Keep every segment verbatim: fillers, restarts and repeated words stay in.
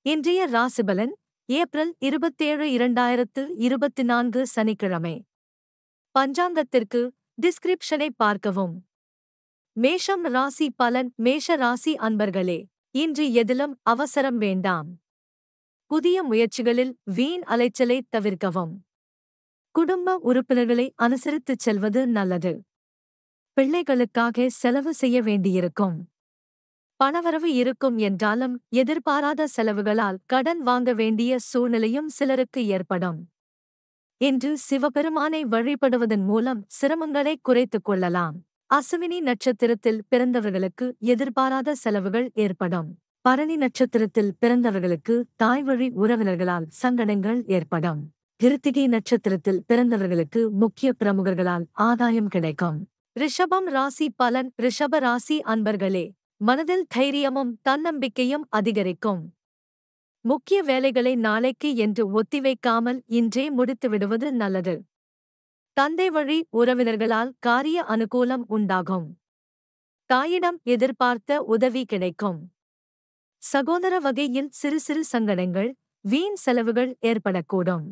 இன்றைய ராசிபலன் ஏப்ரல் இருபத்தேழு இரண்டாயிரத்து இருபத்தி நான்கு சனிக்கிழமை. பஞ்சாங்கத்திற்கு டிஸ்கிரிப்ஷனை பார்க்கவும். மேஷம் ராசி பலன். மேஷ ராசி அன்பர்களே, இன்று எதிலும் அவசரம் வேண்டாம். புதிய முயற்சிகளில் வீண் அலைச்சலை தவிர்க்கவும். குடும்ப உறுப்பினர்களை அனுசரித்துச் செல்வது நல்லது. பிள்ளைகளுக்காக செலவு செய்ய வேண்டியிருக்கும். பணவரவு இருக்கும் என்றாலும் எதிர்பாராத செலவுகளால் கடன் வாங்க வேண்டிய சூழ்நிலையும் சிலருக்கு ஏற்படும். இன்று சிவபெருமானை வழிபடுவதன் மூலம் சிரமங்களை குறைத்துக் கொள்ளலாம். அசுவினி நட்சத்திரத்தில் பிறந்தவர்களுக்கு எதிர்பாராத செலவுகள் ஏற்படும். பரணி நட்சத்திரத்தில் பிறந்தவர்களுக்கு தாய்வழி உறவினர்களால் சங்கடங்கள் ஏற்படும். கிருத்திகை நட்சத்திரத்தில் பிறந்தவர்களுக்கு முக்கிய பிரமுகர்களால் ஆதாயம் கிடைக்கும். ரிஷபம் ராசி பலன். ரிஷப ராசி அன்பர்களே, மனதில் தைரியமும் தன்னம்பிக்கையும் அதிகரிக்கும். முக்கிய வேலைகளை நாளைக்கு என்று ஒத்திவைக்காமல் இன்றே முடித்துவிடுவது நல்லது. தந்தை வழி உறவினர்களால் காரிய அனுகூலம் உண்டாகும். தாயிடம் எதிர்பார்த்த உதவி கிடைக்கும். சகோதர வகையில் சிறு சிறு சங்கடங்கள், வீண் செலவுகள் ஏற்படக்கூடும்.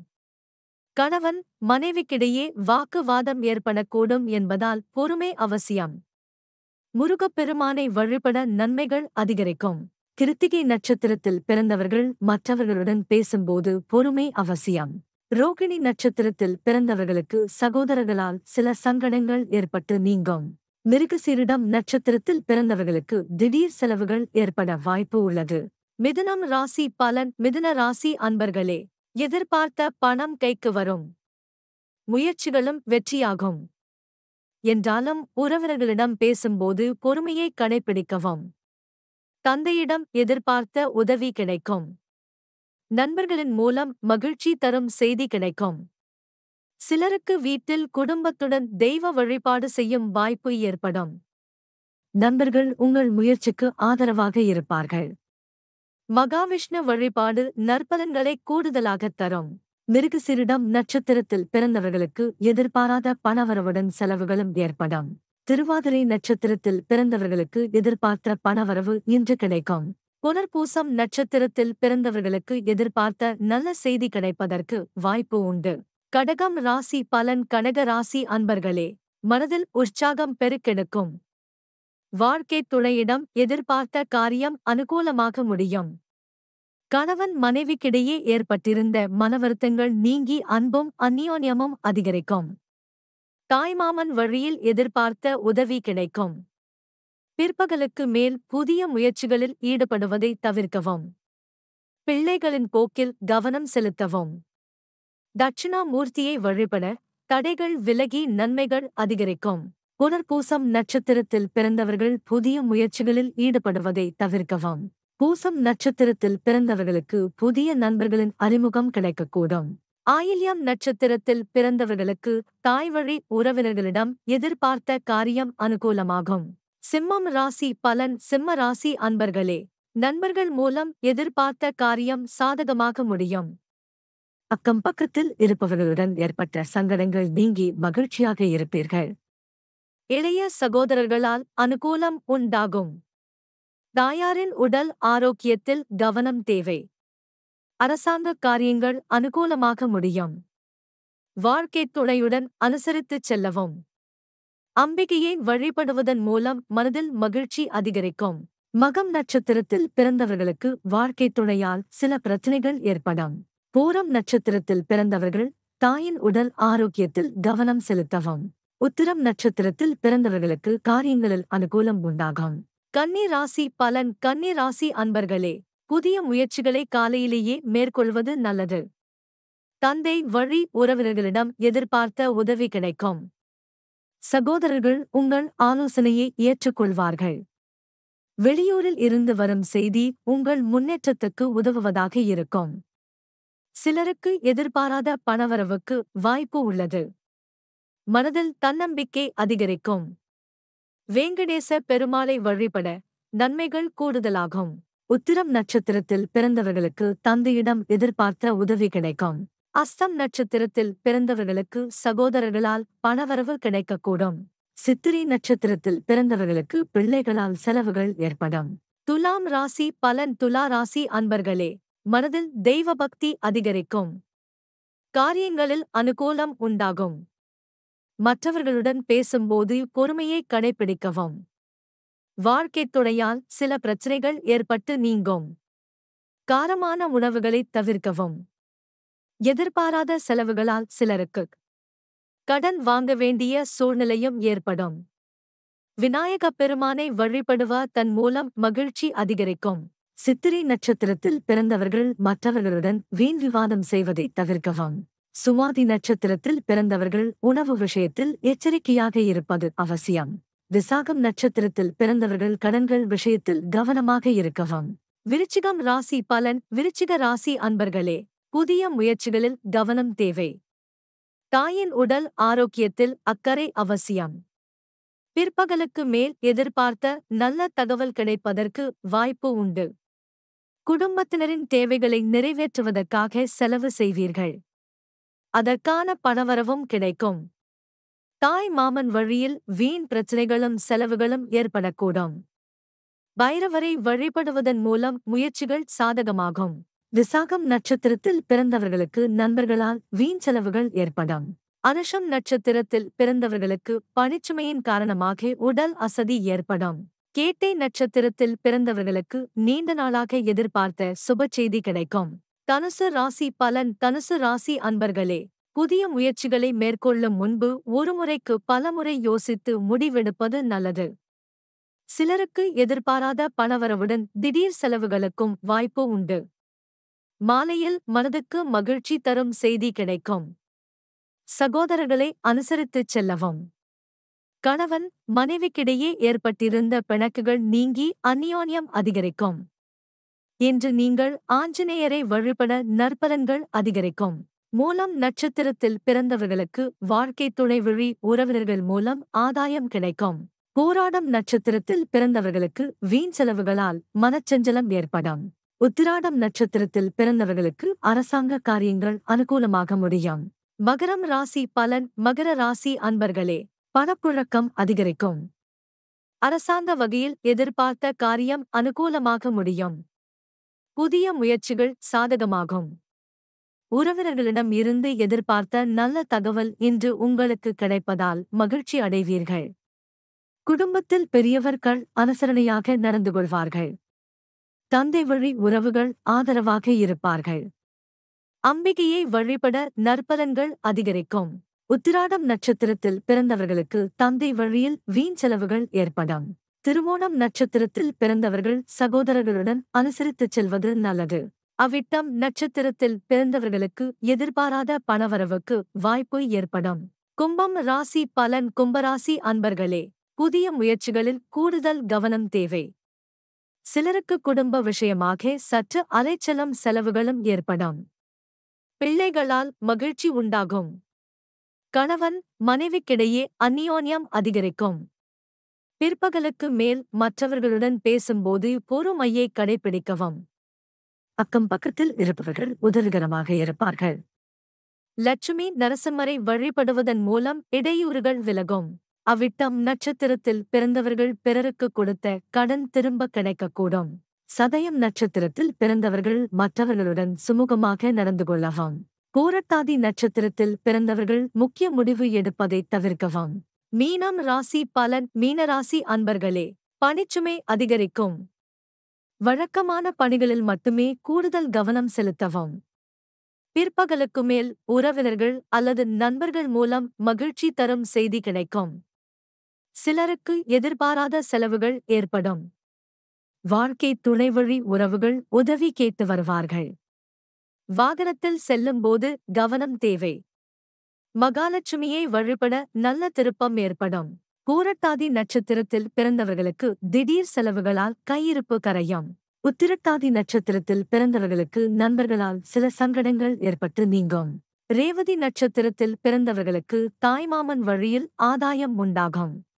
கணவன் மனைவிக்கிடையே வாக்குவாதம் ஏற்படக்கூடும் என்பதால் பொறுமை அவசியம். முருகப்பெருமானை வழிபட நன்மைகள் அதிகரிக்கும். கிருத்திகை நட்சத்திரத்தில் பிறந்தவர்கள் மற்றவர்களுடன் பேசும்போது பொறுமை அவசியம். ரோகிணி நட்சத்திரத்தில் பிறந்தவர்களுக்கு சகோதரர்களால் சில சங்கடங்கள் ஏற்பட்டு நீங்கும். மிருகசீரிடம் நட்சத்திரத்தில் பிறந்தவர்களுக்கு திடீர் செலவுகள் ஏற்பட வாய்ப்பு உள்ளது. மிதுனம் ராசி பலன். மிதுன ராசி அன்பர்களே, எதிர்பார்த்த பணம் கைக்கு வரும். முயற்சிகளும் வெற்றியாகும். என்றாலும் உறவினர்களிடம் பேசும்போது பொறுமையை கடைப்பிடிக்கவும். தந்தையிடம் எதிர்பார்த்த உதவி கிடைக்கும். நண்பர்களின் மூலம் மகிழ்ச்சி தரும் செய்தி கிடைக்கும். சிலருக்கு வீட்டில் குடும்பத்துடன் தெய்வ வழிபாடு செய்யும் வாய்ப்பு ஏற்படும். நண்பர்கள் உங்கள் முயற்சிக்கு ஆதரவாக இருப்பார்கள். மகாவிஷ்ணு வழிபாடு நற்பலன்களை கூடுதலாகத் தரும். மிருகசீரிடம் நட்சத்திரத்தில் பிறந்தவர்களுக்கு எதிர்பாராத பணவரவுடன் செலவுகளும் ஏற்படும். திருவாதிரை நட்சத்திரத்தில் பிறந்தவர்களுக்கு எதிர்பார்த்த பணவரவு இன்று கிடைக்கும். புனர்பூசம் நட்சத்திரத்தில் பிறந்தவர்களுக்கு எதிர்பார்த்த நல்ல செய்தி கிடைப்பதற்கு வாய்ப்பு உண்டு. கடகம் ராசி பலன். கடக ராசி அன்பர்களே, மனதில் உற்சாகம் பெருக்கெடுக்கும். வாழ்க்கை துணையிடம் எதிர்பார்த்த காரியம் அனுகூலமாக முடியும். கணவன் மனைவிக்கிடையே ஏற்பட்டிருந்த மனவருத்தங்கள் நீங்கி அன்பும் அந்யோன்யமும் அதிகரிக்கும். தாய்மாமன் வழியில் எதிர்பார்த்த உதவி கிடைக்கும். பிற்பகலுக்கு மேல் புதிய முயற்சிகளில் ஈடுபடுவதை தவிர்க்கவும். பிள்ளைகளின் போக்கில் கவனம் செலுத்தவும். தட்சிணாமூர்த்தியை வழிபட தடைகள் விலகி நன்மைகள் அதிகரிக்கும். புனர்பூசம் நட்சத்திரத்தில் பிறந்தவர்கள் புதிய முயற்சிகளில் ஈடுபடுவதை தவிர்க்கவும். பூசம் நட்சத்திரத்தில் பிறந்தவர்களுக்கு புதிய நண்பர்களின் அறிமுகம் கிடைக்கக்கூடும். ஆயில்யம் நட்சத்திரத்தில் பிறந்தவர்களுக்கு தாய்வழி உறவினர்களிடம் எதிர்பார்த்த காரியம் அனுகூலமாகும். சிம்மம் ராசி பலன். சிம்ம ராசி அன்பர்களே, நண்பர்கள் மூலம் எதிர்பார்த்த காரியம் சாதகமாக முடியும். அக்கம் பக்கத்தில் இருப்பவர்களுடன் ஏற்பட்ட சங்கடங்கள் நீங்கி மகிழ்ச்சியாக இருப்பீர்கள். இளைய சகோதரர்களால் அனுகூலம் உண்டாகும். தாயாரின் உடல் ஆரோக்கியத்தில் கவனம் தேவை. அரசாங்க காரியங்கள் அனுகூலமாக முடியும். வாழ்க்கைத் துணையுடன் அனுசரித்துச் செல்லவும். அம்பிகையை வழிபடுவதன் மூலம் மனதில் மகிழ்ச்சி அதிகரிக்கும். மகம் நட்சத்திரத்தில் பிறந்தவர்களுக்கு வாழ்க்கைத் துணையால் சில பிரச்சனைகள் ஏற்படும். பூரம் நட்சத்திரத்தில் பிறந்தவர்கள் தாயின் உடல் ஆரோக்கியத்தில் கவனம் செலுத்தவும். உத்திரம் நட்சத்திரத்தில் பிறந்தவர்களுக்கு காரியங்களில் அனுகூலம் உண்டாகும். கன்னி ராசி பலன். கன்னி ராசி அன்பர்களே, புதிய முயற்சிகளை காலையிலேயே மேற்கொள்வது நல்லது. தந்தை வழி உறவினர்களிடம் எதிர்பார்த்த உதவி கிடைக்கும். சகோதரர்கள் உங்கள் ஆலோசனையை ஏற்றுக்கொள்வார்கள். வெளியூரில் இருந்து வரும் செய்தி உங்கள் முன்னேற்றத்துக்கு உதவுவதாக இருக்கும். சிலருக்கு எதிர்பாராத பணவரவுக்கு வாய்ப்பு உள்ளது. மனதில் தன்னம்பிக்கை அதிகரிக்கும். வேங்கடேச பெருமாளை வழிபட நன்மைகள் கூடுதலாகும். உத்திரம் நட்சத்திரத்தில் பிறந்தவர்களுக்கு தந்தையிடம் எதிர்பார்த்த உதவி கிடைக்கும். அஸ்தம் நட்சத்திரத்தில் பிறந்தவர்களுக்கு சகோதரர்களால் பணவரவு கிடைக்கக்கூடும். சித்திரை நட்சத்திரத்தில் பிறந்தவர்களுக்கு பிள்ளைகளால் செலவுகள் ஏற்படும். துலாம் ராசி பலன். துலா ராசி அன்பர்களே, மனதில் தெய்வபக்தி அதிகரிக்கும். காரியங்களில் அனுகூலம் உண்டாகும். மற்றவர்களுடன் பேசும்போது பொறுமையை கடைப்பிடிக்கவும். வாழ்க்கைத் துணையால் சில பிரச்சனைகள் ஏற்பட்டு நீங்கும். காரமான உணவுகளைத் தவிர்க்கவும். எதிர்பாராத செலவுகளால் சிலருக்கு கடன் வாங்க வேண்டிய சூழ்நிலையும் ஏற்படும். விநாயகப் பெருமானை வழிபடுவ தன் மூலம் மகிழ்ச்சி அதிகரிக்கும். சித்திரை நட்சத்திரத்தில் பிறந்தவர்கள் மற்றவர்களுடன் வீண் விவாதம் செய்வதை தவிர்க்கவும். சுவாதி நட்சத்திரத்தில் பிறந்தவர்கள் உணவு விஷயத்தில் எச்சரிக்கையாக இருப்பது அவசியம். விசாகம் நட்சத்திரத்தில் பிறந்தவர்கள் கடன்கள் விஷயத்தில் கவனமாக இருக்கவும். விருச்சிகம் ராசி பலன். விருச்சிக ராசி அன்பர்களே, புதிய முயற்சிகளில் கவனம் தேவை. தாயின் உடல் ஆரோக்கியத்தில் அக்கறை அவசியம். பிற்பகலுக்கு மேல் எதிர்பார்த்த நல்ல தகவல் கிடைப்பதற்கு வாய்ப்பு உண்டு. குடும்பத்தினரின் தேவைகளை நிறைவேற்றுவதற்காக செலவு செய்வீர்கள். அதற்கான பணவரவும் கிடைக்கும். தாய் மாமன் வழியில் வீண் பிரச்சனைகளும் செலவுகளும் ஏற்படக்கூடும். பைரவரை வழிபடுவதன் மூலம் முயற்சிகள் சாதகமாகும். விசாகம் நட்சத்திரத்தில் பிறந்தவர்களுக்கு நண்பர்களால் வீண் செலவுகள் ஏற்படும். அனுஷம் நட்சத்திரத்தில் பிறந்தவர்களுக்கு பணிச்சுமையின் காரணமாக உடல் அசதி ஏற்படும். கேட்டை நட்சத்திரத்தில் பிறந்தவர்களுக்கு நீண்ட நாளாக எதிர்பார்த்த சுப செய்தி கிடைக்கும். தனுசு ராசி பலன். தனுசு ராசி அன்பர்களே, புதிய முயற்சிகளை மேற்கொள்ளும் முன்பு ஒருமுறைக்கு பலமுறை யோசித்து முடிவெடுப்பது நல்லது. சிலருக்கு எதிர்பாராத பணவரவுடன் திடீர் செலவுகளுக்கும் வாய்ப்பு உண்டு. மாலையில் மனதுக்கு மகிழ்ச்சி தரும் செய்தி கிடைக்கும். சகோதரர்களை அனுசரித்துச் செல்லவும். கணவன் மனைவிக்கிடையே ஏற்பட்டிருந்த பிணக்குகள் நீங்கி அந்யோன்யம் அதிகரிக்கும். இன்று நீங்கள் ஆஞ்சநேயரை வழிபட நற்பலன்கள் அதிகரிக்கும். மூலம் நட்சத்திரத்தில் பிறந்தவர்களுக்கு வாழ்க்கை துணை வழி உறவினர்கள் மூலம் ஆதாயம் கிடைக்கும். போராடம் நட்சத்திரத்தில் பிறந்தவர்களுக்கு வீண் செலவுகளால் மனச்சஞ்சலம் ஏற்படும். உத்திராடம் நட்சத்திரத்தில் பிறந்தவர்களுக்கு அரசாங்க காரியங்கள் அனுகூலமாக முடியும். மகரம் ராசி பலன். மகர ராசி அன்பர்களே, பணப்புழக்கம் அதிகரிக்கும். அரசாங்க வகையில் எதிர்பார்த்த காரியம் அனுகூலமாக முடியும். புதிய முயற்சிகள் சாதகமாகும். உறவினர்களிடம் இருந்து எதிர்பார்த்த நல்ல தகவல் இன்று உங்களுக்கு கிடைப்பதால் மகிழ்ச்சி அடைவீர்கள். குடும்பத்தில் பெரியவர்கள் அனுசரணையாக நடந்து கொள்வார்கள். தந்தை வழி உறவுகள் ஆதரவாக இருப்பார்கள். அம்பிகையை வழிபட நற்பலன்கள் அதிகரிக்கும். உத்திராடம் நட்சத்திரத்தில் பிறந்தவர்களுக்கு தந்தை வழியில் வீண் செலவுகள் ஏற்படும். திருவோணம் நட்சத்திரத்தில் பிறந்தவர்கள் சகோதரர்களுடன் அனுசரித்துச் செல்வது நல்லது. அவிட்டம் நட்சத்திரத்தில் பிறந்தவர்களுக்கு எதிர்பாராத பணவரவுக்கு வாய்ப்பு ஏற்படும். கும்பம் ராசி பலன். கும்பராசி அன்பர்களே, புதிய முயற்சிகளில் கூடுதல் கவனம் தேவை. சிலருக்கு குடும்ப விஷயமாக சற்று அலைச்சலும் செலவுகளும் ஏற்படும். பிள்ளைகளால் மகிழ்ச்சி உண்டாகும். கணவன் மனைவிக்கிடையே அந்யோன்யம் அதிகரிக்கும். பிற்பகலுக்கு மேல் மற்றவர்களுடன் பேசும்போது பொறுமையை கடைப்பிடிக்கவும். அக்கம் பக்கத்தில் இருப்பவர்கள் உதவிகரமாக இருப்பார்கள். லட்சுமி நரசிம்மரை வழிபடுவதன் மூலம் இடையூறுகள் விலகும். அவ்விட்டம் நட்சத்திரத்தில் பிறந்தவர்கள் பிறருக்கு கொடுத்த கடன் திரும்ப கிடைக்கக்கூடும். சதயம் நட்சத்திரத்தில் பிறந்தவர்கள் மற்றவர்களுடன் சுமூகமாக நடந்து கொள்ளவும். பூரட்டாதி நட்சத்திரத்தில் பிறந்தவர்கள் முக்கிய முடிவு எடுப்பதை தவிர்க்கவும். மீனம் ராசி பலன். மீனராசி அன்பர்களே, பணிச்சுமை அதிகரிக்கும். வழக்கமான பணிகளில் மட்டுமே கூடுதல் கவனம் செலுத்தவும். பிற்பகலுக்கு மேல் உறவினர்கள் அல்லது நண்பர்கள் மூலம் மகிழ்ச்சி தரும் செய்தி கிடைக்கும். சிலருக்கு எதிர்பாராத செலவுகள் ஏற்படும். வாழ்க்கை துணைவழி உறவுகள் உதவி கேட்டு வருவார்கள். வாகனத்தில் செல்லும்போது கவனம் தேவை. மகாலட்சுமியை வழிபட நல்ல திருப்பம் ஏற்படும். பூரட்டாதி நட்சத்திரத்தில் பிறந்தவர்களுக்கு திடீர் செலவுகளால் கையிருப்பு கரையும். உத்திரட்டாதி நட்சத்திரத்தில் பிறந்தவர்களுக்கு நண்பர்களால் சில சங்கடங்கள் ஏற்பட்டு நீங்கும். ரேவதி நட்சத்திரத்தில் பிறந்தவர்களுக்கு தாய்மாமன் வழியில் ஆதாயம் உண்டாகும்.